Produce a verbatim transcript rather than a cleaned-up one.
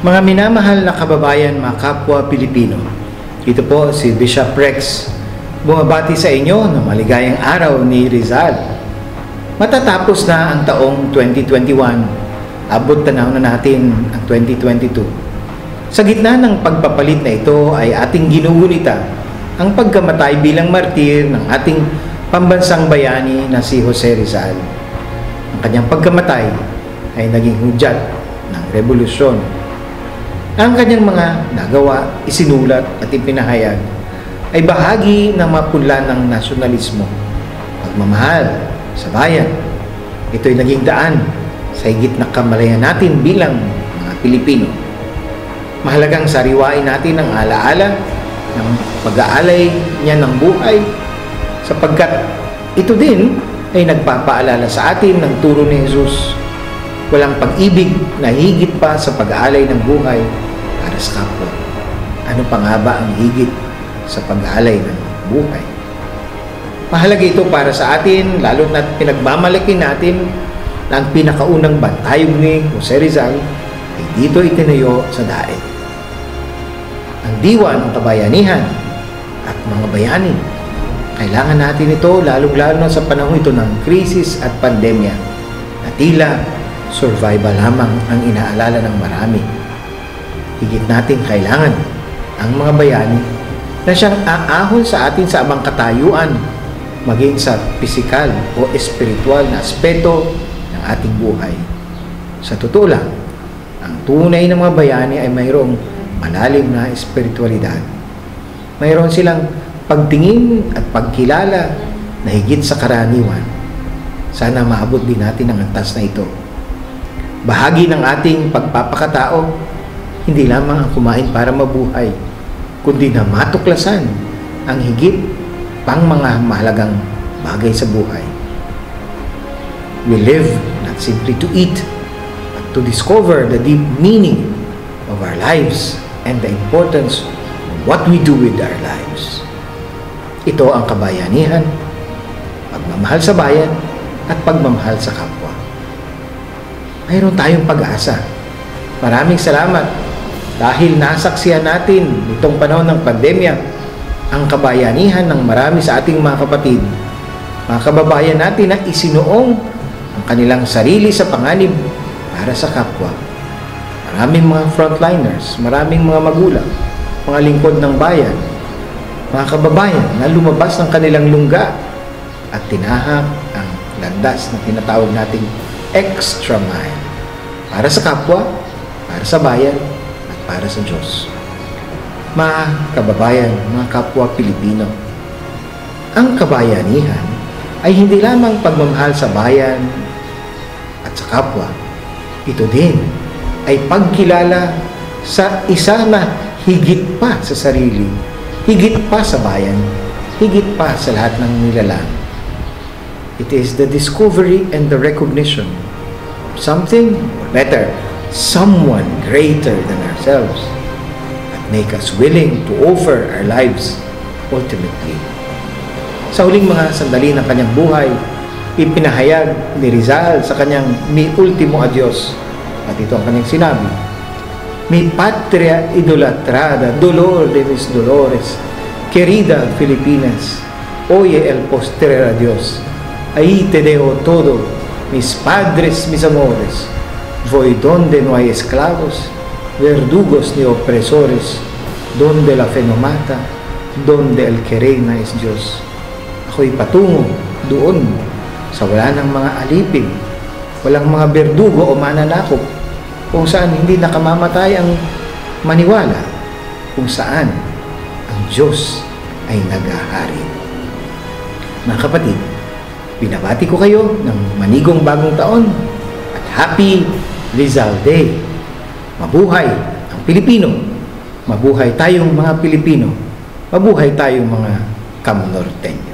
Mga minamahal na kababayan, mga kapwa Pilipino, ito po si Bishop Rex, bumabati sa inyo ng maligayang araw ni Rizal. Matatapos na ang taong twenty twenty-one, abot tanaw na natin ang twenty twenty-two. Sa gitna ng pagpapalit na ito ay ating ginugunita ang pagkamatay bilang martir ng ating pambansang bayani na si Jose Rizal. Ang kanyang pagkamatay ay naging hudyat ng revolusyon. Ang kanyang mga nagawa, isinulat at ipinahayag ay bahagi ng mapunla ng nasyonalismo, pagmamahal sa bayan. Ito'y naging daan sa higit na kamalayan natin bilang mga Pilipino. Mahalagang sariwain natin ang alaala ng pag-aalay niya ng buhay, sapagkat ito din ay nagpapaalala sa atin ng turo ni Jesus. Walang pag-ibig na higit pa sa pag-aalay ng buhay para sa kapwa. Ano pa nga ba ang higit sa pag-aalay ng buhay? Mahalaga ito para sa atin, lalo na pinagmamalaki natin na ang pinakaunang bantayog ni Jose Rizal ay dito itinayo sa daig. Ang diwa ng kabayanihan at mga bayani, kailangan natin ito lalong-lalo na sa panahon ito ng krisis at pandemya na tila survival lamang ang inaalala ng marami. Higit natin kailangan ang mga bayani na siyang aahon sa atin sa abang katayuan, maging sa pisikal o espiritual na aspeto ng ating buhay. Sa totoo lang, ang tunay ng mga bayani ay mayroong malalim na espiritualidad. Mayroon silang pagtingin at pagkilala na higit sa karaniwan. Sana maabot din natin ang antas na ito. Bahagi ng ating pagpapakatao, hindi lamang ang kumain para mabuhay, kundi na matuklasan ang higit pang mga mahalagang bagay sa buhay. We live not simply to eat, but to discover the deep meaning of our lives and the importance of what we do with our lives. Ito ang kabayanihan, pagmamahal sa bayan, at pagmamahal sa kapwa. Mayroon tayong pag-asa. Maraming salamat dahil nasaksihan natin nitong panahon ng pandemya ang kabayanihan ng marami sa ating mga kapatid, mga kababayan natin na isinuong ang kanilang sarili sa panganib para sa kapwa. Maraming mga frontliners, maraming mga magulang, mga lingkod ng bayan, mga kababayan na lumabas ng kanilang lungga at tinahak ang landas na tinatawag nating extra mile para sa kapwa, para sa bayan, at para sa Diyos. Mga kababayan, mga kapwa Pilipino, ang kabayanihan ay hindi lamang pagmamahal sa bayan at sa kapwa. Ito din ay pagkilala sa isa na higit pa sa sarili, higit pa sa bayan, higit pa sa lahat ng nilalang. It is the discovery and the recognition of something, or better, someone greater than ourselves that make us willing to offer our lives ultimately. Sa huling mga sandali ng kanyang buhay, ipinahayag ni Rizal sa kanyang mi ultimo adios, at ito ang kanyang sinabi: Mi patria idolatrada, dolor de mis dolores, querida Filipinas, oye el postrer adios. Ahí te dejo todo, mis padres, mis amores, voy donde no hay esclavos, verdugos ni opresores, donde la fe no mata, donde el que reina es Dios. Ako'y patungo doon sa wala ng mga alipin, walang mga berdugo o mananakop, kung saan hindi nakamamatay ang maniwala, kung saan ang Diyos ay naghahari. Mga kapatid, binabati ko kayo ng manigong bagong taon at Happy Rizal Day. Mabuhay ang Pilipino. Mabuhay tayong mga Pilipino. Mabuhay tayong mga Kamnorteño.